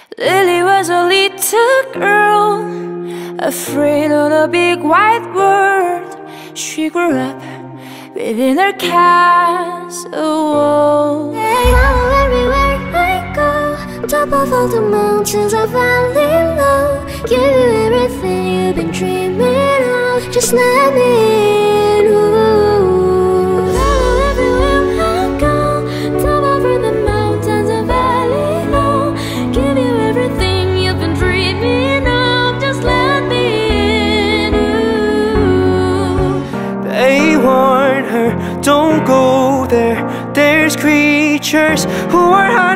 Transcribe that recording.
Lily was a little girl, afraid of the big white world. She grew up within her castle wall. Follow everywhere I go, top of all the mountains I valley low. Give you everything you've been dreaming of, just let me in. Ooh. Follow everywhere I go, top over the mountains I valley low. Give you everything you've been dreaming of, just let me in. Ooh. They warn her, don't go there. There's creatures who are hiding